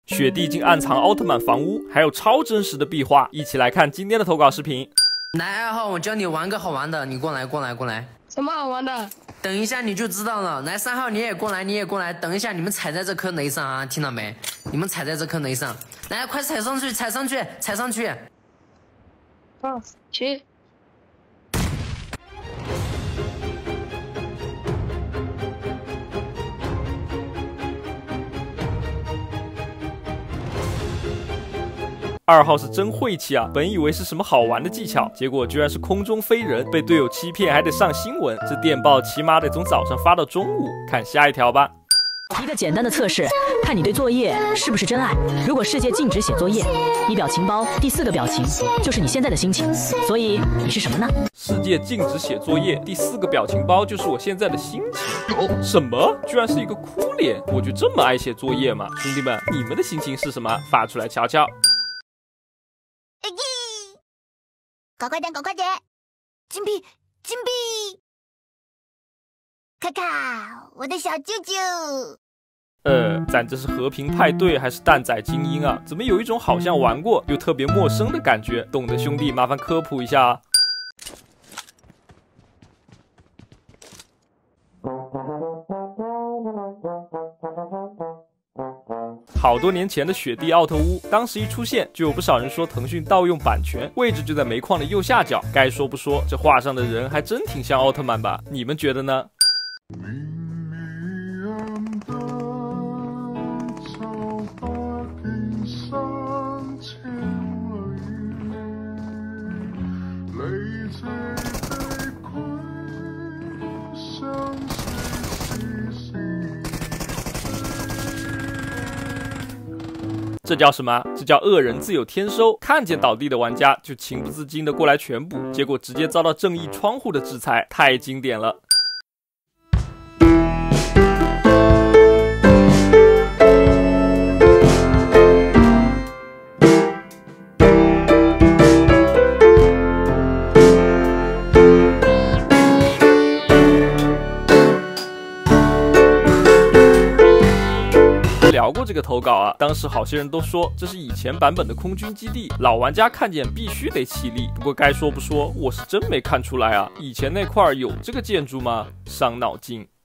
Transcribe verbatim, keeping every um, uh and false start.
雪地竟暗藏奥特曼房屋，还有超真实的壁画。一起来看今天的投稿视频。 来，二号，我教你玩个好玩的，你过来，过来，过来。 什么好玩的？ 等一下你就知道了。来，三号你也过来，你也过来。等一下你们踩在这颗雷上啊，听到没？你们踩在这颗雷上，来，快踩上去，踩上去，踩上去。 嗯，去。 二号是真晦气啊！本以为是什么好玩的技巧，结果居然是空中飞人，被队友欺骗，还得上新闻。这电报起码得从早上发到中午。看下一条吧。 一个简单的测试，看你对作业是不是真爱。如果世界禁止写作业，你表情包第四个表情就是你现在的心情。所以你是什么呢？ 世界禁止写作业，第四个表情包就是我现在的心情。哦，什么？居然是一个哭脸！我就这么爱写作业吗？兄弟们，你们的心情是什么？发出来瞧瞧。 搞快点，搞快点！金币，金币！卡卡，我的小舅舅。 呃，咱这是和平派对还是蛋仔精英啊？怎么有一种好像玩过又特别陌生的感觉？懂的兄弟麻烦科普一下啊。好多年前的雪地奥特屋，当时一出现，就有不少人说腾讯盗用版权，位置就在煤矿的右下角。该说不说，这画上的人还真挺像奥特曼吧？你们觉得呢？这叫什么？这叫恶人自有天收。看见倒地的玩家就情不自禁的过来全补，结果直接遭到正义窗户的制裁，太经典了。聊过这个投稿啊，当时好些人都说这是以前版本的空军基地，老玩家看见必须得起立。不过该说不说，我是真没看出来啊，以前那块有这个建筑吗？伤脑筋。